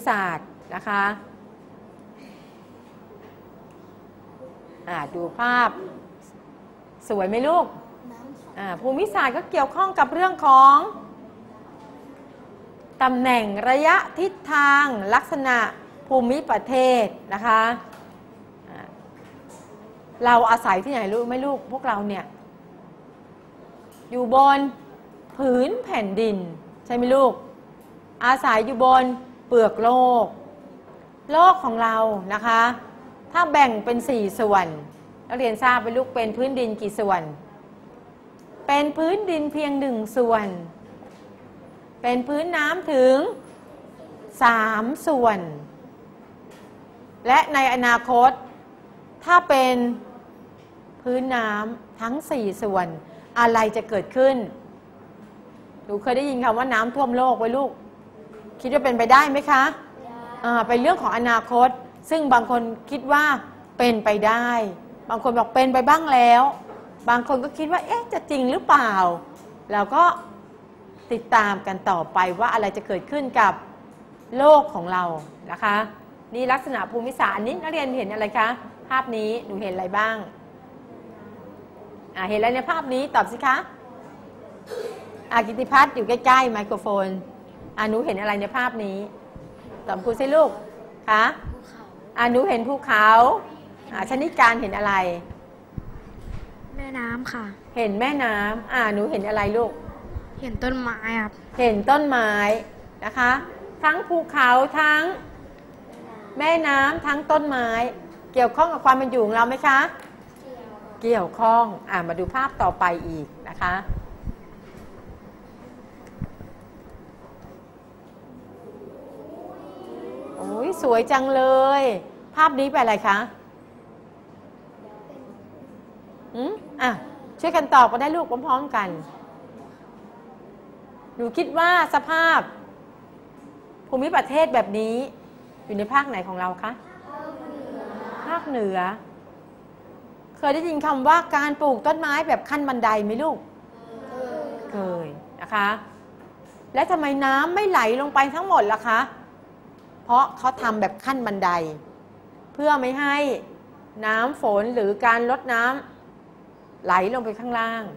ศาสตร์นะคะดูภาพสวยไหมลูกภูมิศาสตร์ก็เกี่ยวข้องกับเรื่องของตำแหน่งระยะทิศทางลักษณะภูมิประเทศนะคะเราอาศัยที่ไหนรู้ไหมลูกพวกเราเนี่ยอยู่บนผืนแผ่นดินใช่ไหมลูกอาศัยอยู่บนเปลือกโลกของเรานะคะถ้าแบ่งเป็น4ส่วนนักเรียนทราบไหมลูกเป็นพื้นดินกี่ส่วนเป็นพื้นดินเพียง1ส่วนเป็นพื้นน้ำถึง3ส่วนและในอนาคตถ้าเป็นพื้นน้ำทั้ง4ส่วนอะไรจะเกิดขึ้นหนูเคยได้ยินคำว่าน้ำท่วมโลกไว้ลูกคิดว่าเป็นไปได้ไหมคะเป็นเรื่องของอนาคตซึ่งบางคนคิดว่าเป็นไปได้บางคนบอกเป็นไปบ้างแล้วบางคนก็คิดว่าจะจริงหรือเปล่าเราก็ติดตามกันต่อไปว่าอะไรจะเกิดขึ้นกับโลกของเรานะคะนี่ลักษณะภูมิศาสตร์อันนี้นักเรียนเห็นอะไรคะภาพนี้หนูเห็นอะไรบ้างเห็นอะไรในภาพนี้ตอบสิคะกิติพัฒน์อยู่ใกล้ๆไมโครโฟนหนูเห็นอะไรในภาพนี้ตอบครูสิลูกคะหนูเห็นภูเขาชนิการเห็นอะไรแม่น้ำค่ะเห็นแม่น้ำหนูเห็นอะไรลูกเห็นต้นไม้ครับเห็นต้นไม้นะคะทั้งภูเขาทั้งแม่น้ำทั้งต้นไม้เกี่ยวข้องกับความเป็นอยู่ของเราไหมคะเกี่ยวข้องมาดูภาพต่อไปอีกนะคะโอ้ยสวยจังเลยภาพนี้เป็นอะไรคะช่วยกันตอบก็ได้ลูกพร้อมๆกันหนูคิดว่าสภาพภูมิประเทศแบบนี้อยู่ในภาคไหนของเราคะภาคเหนือเคยได้ยินคำว่าการปลูกต้นไม้แบบขั้นบันไดไหมลูกเคยนะคะและทำไมน้ำไม่ไหลลงไปทั้งหมดล่ะคะเพราะเขาทำแบบขั้นบันไดเพื่อไม่ให้น้ำฝนหรือการลดน้ำไหลลงไปข้างล่าง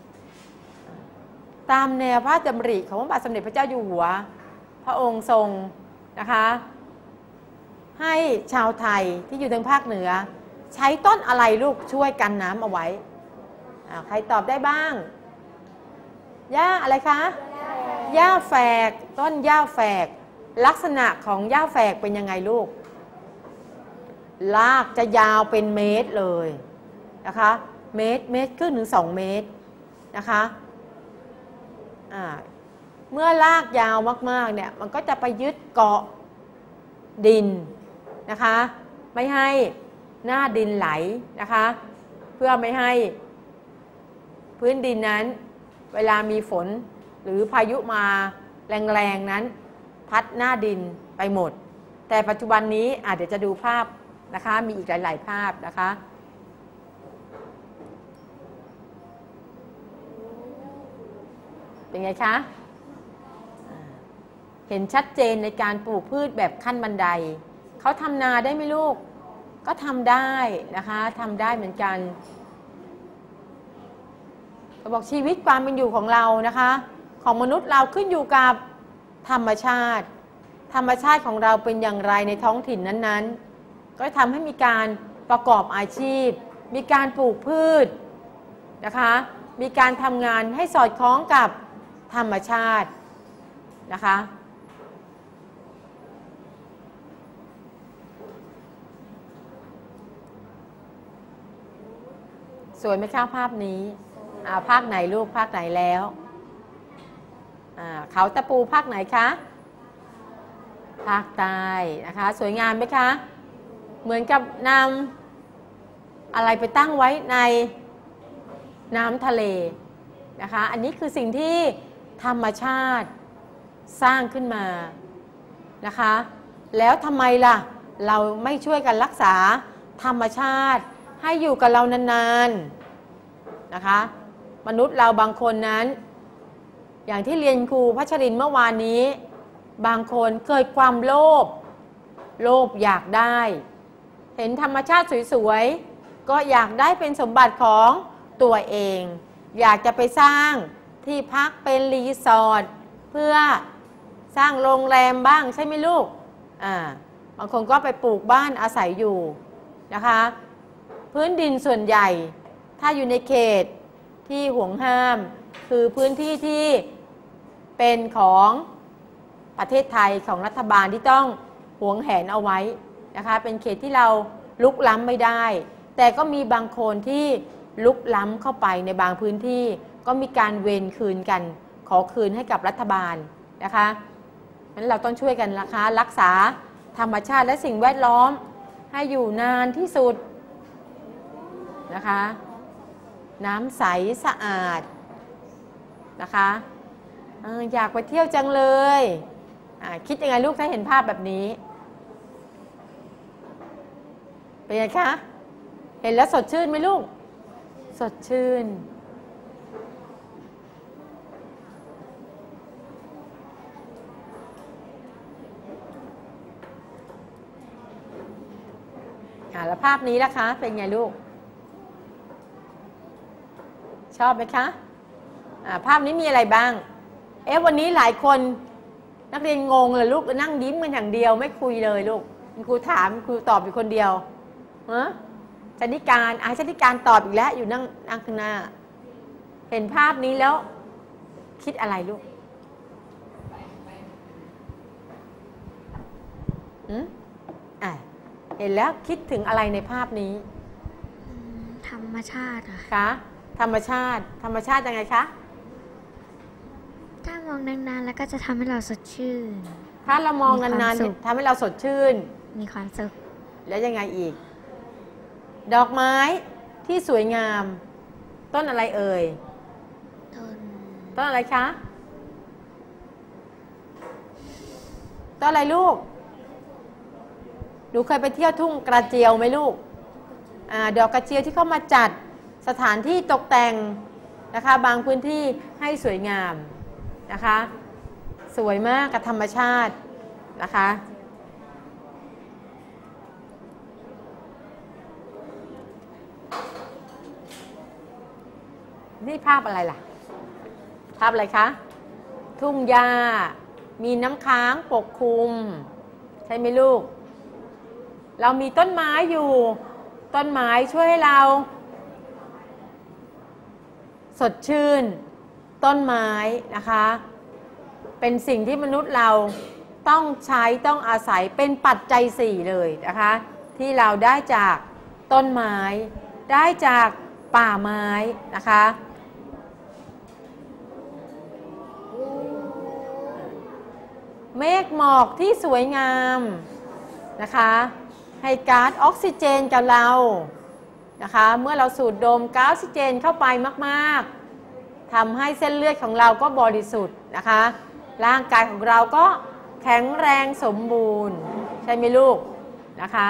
ตามแนวพระราชดำริของพระบาทสมเด็จพระเจ้าอยู่หัวพระองค์ทรงนะคะให้ชาวไทยที่อยู่ทางภาคเหนือใช้ต้นอะไรลูกช่วยกันน้ำเอาไว้ใครตอบได้บ้างหญ้าอะไรคะหญ้าแฝกต้นหญ้าแฝกลักษณะของหญ้าแฝกเป็นยังไงลูกรากจะยาวเป็นเมตรเลยนะคะเมตรครึ่งถึง2 เมตรนะคะเมื่อรากยาวมากๆเนี่ยมันก็จะไปยึดเกาะดินนะคะไม่ให้หน้าดินไหลนะคะเพื่อไม่ให้พื้นดินนั้นเวลามีฝนหรือพายุมาแรงๆนั้นพัดหน้าดินไปหมดแต่ปัจจุบันนี้เดี๋ยวจะดูภาพนะคะมีอีกหลายๆภาพนะคะเป็นไงคะเห็นชัดเจนในการปลูกพืชแบบขั้นบันไดเขาทำนาได้ไหมลูกก็ทำได้นะคะทำได้เหมือนกันเขาบอกชีวิตความเป็นอยู่ของเรานะคะของมนุษย์เราขึ้นอยู่กับธรรมชาติของเราเป็นอย่างไรในท้องถิ่นนั้นๆก็ทำให้มีการประกอบอาชีพมีการปลูกพืชนะคะมีการทำงานให้สอดคล้องกับธรรมชาตินะคะสวยไหมคะภาพนี้ภาคไหนลูกภาคไหนแล้วเขาตะปูภาคไหนคะภาคใต้นะคะสวยงามไหมคะเหมือนกับนำอะไรไปตั้งไว้ในน้ำทะเลนะคะอันนี้คือสิ่งที่ธรรมชาติสร้างขึ้นมานะคะแล้วทำไมล่ะเราไม่ช่วยกันรักษาธรรมชาติให้อยู่กับเรานานๆนะคะมนุษย์เราบางคนนั้นอย่างที่เรียนครูพัชรินทร์เมื่อวานนี้บางคนเกิดความโลภโลภอยากได้ เห็นธรรมชาติสวยๆก็อยากได้เป็นสมบัติของตัวเอง อยากจะไปสร้างที่พักเป็นรีสอร์ทเพื่อสร้างโรงแรมบ้างใช่ไหมลูกบางคนก็ไปปลูกบ้านอาศัยอยู่นะคะพื้นดินส่วนใหญ่ถ้าอยู่ในเขตที่ห่วงห้ามคือพื้นที่ที่เป็นของประเทศไทยของรัฐบาลที่ต้องหวงแหนเอาไว้นะคะเป็นเขตที่เราลุกล้ำไม่ได้แต่ก็มีบางคนที่ลุกล้ำเข้าไปในบางพื้นที่ก็มีการเวรคืนกันขอคืนให้กับรัฐบาลนะคะงั้นเราต้องช่วยกันนะคะรักษาธรรมชาติและสิ่งแวดล้อมให้อยู่นานที่สุดนะคะน้ำใสสะอาดนะคะอยากไปเที่ยวจังเลยคิดยังไงลูกถ้าเห็นภาพแบบนี้เป็นไงคะเห็นแล้วสดชื่นไหมลูกสดชื่นแล้วภาพนี้ล่ะคะเป็นไงลูกชอบไหมคะภาพนี้มีอะไรบ้างวันนี้หลายคนนักเรียนงงเลยลูกนั่งยิ้มกันอย่างเดียวไม่คุยเลยลูกครูถามครูตอบอยู่คนเดียวชนิการชนิการตอบอีกแล้วอยู่นั่งข้างหน้าเห็นภาพนี้แล้วคิดอะไรลูกเห็นแล้วคิดถึงอะไรในภาพนี้ธรรมชาติคะธรรมชาติยังไงคะถ้ามองนานๆแล้วก็จะทำให้เราสดชื่นถ้าเรามองนานๆทำให้เราสดชื่นมีความสุขแล้วยังไงอีกดอกไม้ที่สวยงามต้นอะไรเอ่ยต้นอะไรคะต้นอะไรลูกหนูเคยไปเที่ยวทุ่งกระเจียวไหมลูกดอกกระเจียวที่เขามาจัดสถานที่ตกแต่งนะคะบางพื้นที่ให้สวยงามนะคะสวยมากกับธรรมชาตินะคะนี่ภาพอะไรล่ะภาพอะไรคะทุ่งหญ้ามีน้ำค้างปกคลุมใช่ไหมลูกเรามีต้นไม้อยู่ต้นไม้ช่วยให้เราสดชื่นต้นไม้นะคะเป็นสิ่งที่มนุษย์เราต้องใช้ต้องอาศัยเป็นปัจจัย4เลยนะคะที่เราได้จากต้นไม้ได้จากป่าไม้นะคะเมฆหมอกที่สวยงามนะคะให้ก๊าซออกซิเจนกับเรานะคะเมื่อเราสูดดมก๊าซออกซิเจนเข้าไปมากๆทำให้เส้นเลือดของเราก็บริสุทธิ์นะคะร่างกายของเราก็แข็งแรงสมบูรณ์ใช่ไหมลูกนะคะ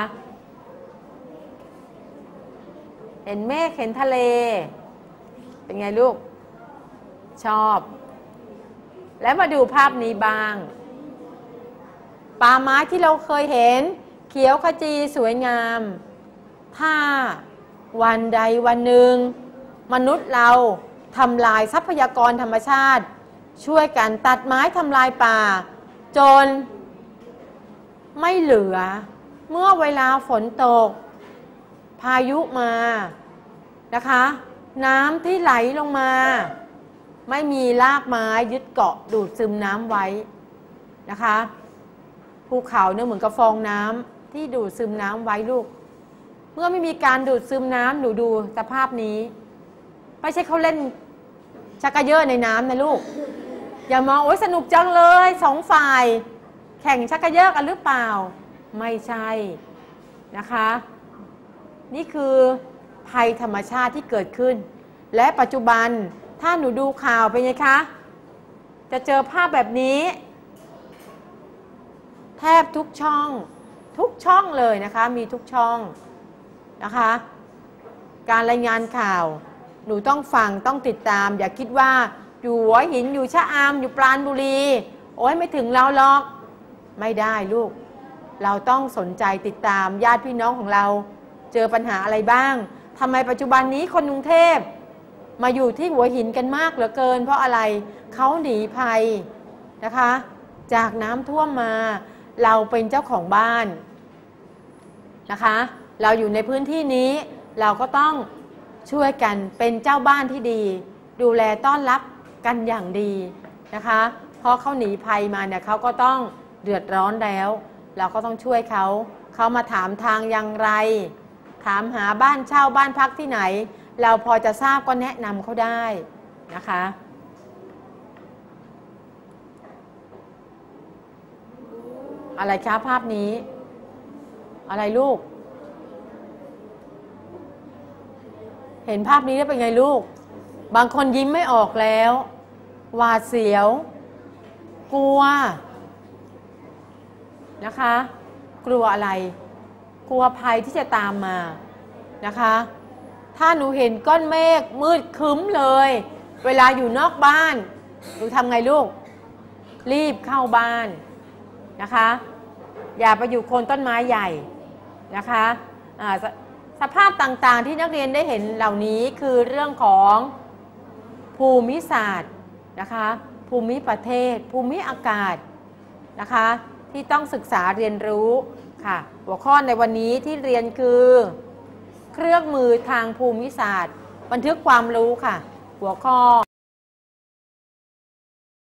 เห็นเมฆเห็นทะเลเป็นไงลูกชอบแล้วมาดูภาพนี้บ้างป่าไม้ที่เราเคยเห็นเขียวขจีสวยงามถ้าวันใดวันหนึ่งมนุษย์เราทำลายทรัพยากรธรรมชาติช่วยกันตัดไม้ทำลายป่าจนไม่เหลือเมื่อเวลาฝนตกพายุมานะคะน้ำที่ไหลลงมาไม่มีรากไม้ยึดเกาะดูดซึมน้ำไว้นะคะภูเขาเนี่ยเหมือนกับฟองน้ำที่ดูดซึมน้ำไว้ลูกเมื่อไม่มีการดูดซึมน้ำหนูดูสภาพนี้ไม่ใช่เขาเล่นชักกระเยอะในน้ำนะลูกอย่ามองโอ๊ยสนุกจังเลยสองฝ่ายแข่งชักกระเยอะกันหรือเปล่าไม่ใช่นะคะนี่คือภัยธรรมชาติที่เกิดขึ้นและปัจจุบันถ้าหนูดูข่าวเป็นไงคะจะเจอภาพแบบนี้แทบทุกช่องเลยนะคะมีทุกช่องนะคะการรายงานข่าวหนูต้องฟังต้องติดตามอย่าคิดว่าอยู่หัวหินอยู่ชะอำอยู่ปราณบุรีโอ้ยไม่ถึงเราหรอกไม่ได้ลูกเราต้องสนใจติดตามญาติพี่น้องของเราเจอปัญหาอะไรบ้างทำไมปัจจุบันนี้คนกรุงเทพมาอยู่ที่หัวหินกันมากเหลือเกินเพราะอะไรเขาหนีภัยนะคะจากน้ำท่วมมาเราเป็นเจ้าของบ้านนะคะเราอยู่ในพื้นที่นี้เราก็ต้องช่วยกันเป็นเจ้าบ้านที่ดีดูแลต้อนรับกันอย่างดีนะคะเพราะเขาหนีภัยมาเนี่ยเขาก็ต้องเดือดร้อนแล้วเราก็ต้องช่วยเขามาถามทางอย่างไรถามหาบ้านเช่าบ้านพักที่ไหนเราพอจะทราบก็แนะนำเขาได้นะคะอะไรคะภาพนี้อะไรลูกเห็นภาพนี้แล้วเป็นไงลูกบางคนยิ้มไม่ออกแล้วหวาดเสียวกลัวนะคะกลัวอะไรกลัวภัยที่จะตามมานะคะถ้าหนูเห็นก้อนเมฆมืดครึ้มเลยเวลาอยู่นอกบ้านหนูทำไงลูกรีบเข้าบ้านนะคะอย่าไปอยู่โคนต้นไม้ใหญ่นะคะสภาพต่างๆที่นักเรียนได้เห็นเหล่านี้คือเรื่องของภูมิศาสตร์นะคะภูมิประเทศภูมิอากาศนะคะที่ต้องศึกษาเรียนรู้ค่ะหัวข้อในวันนี้ที่เรียนคือเครื่องมือทางภูมิศาสตร์บันทึกความรู้ค่ะหัวข้อ